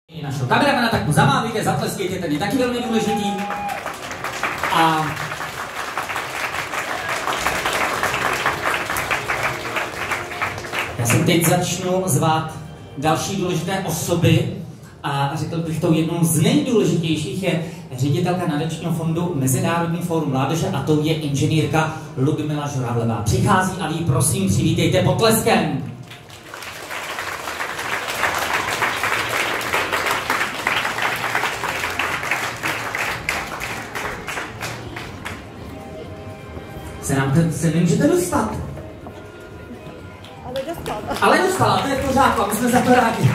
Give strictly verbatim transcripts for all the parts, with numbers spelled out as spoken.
Našeho kameramana, tak mu zamávejte, zatleskejte, ten je taky velmi důležitý. A já jsem teď začnu zvát další důležité osoby a řekl bych, tou jednou z nejdůležitějších je ředitelka nadačního fondu Mezinárodní fórum mládeže a tou je inženýrka Ludmila Žuravlevá. Přichází a vy prosím přivítejte potleskem. Se nám ten se nemůžete dostat. Ale dostala. Ale dostala, to je v pořádku, my jsme za to rádi.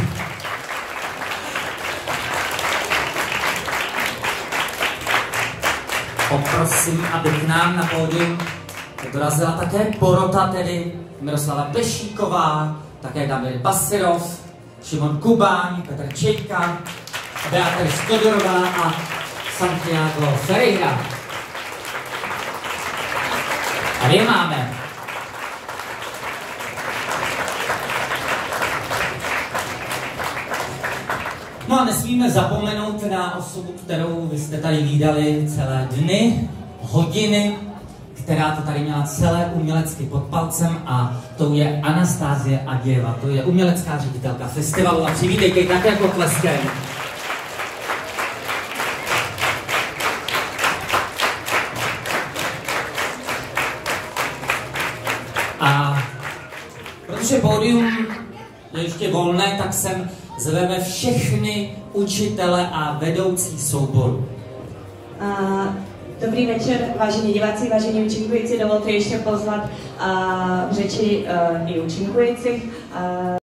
Poprosím, aby k nám na pódium dorazila také porota, tedy Miroslava Pešíková, také Damir Basirov, Šimon Kubáň, Petr Čejka, Beatrice Stodorová a Santiago Ferreira. A je máme. No a nesmíme zapomenout na osobu, kterou vy jste tady vídali celé dny, hodiny, která to tady měla celé umělecky pod palcem a tou je Anastázie Adějeva. To je umělecká ředitelka festivalu a přivítejte tak jako tleskem. A protože pódium je ještě volné, tak sem zveme všechny učitele a vedoucí souboru. Uh, dobrý večer, vážení diváci, vážení účinkující. Dovolte ještě pozvat uh, řeči uh, i účinkujících. Uh,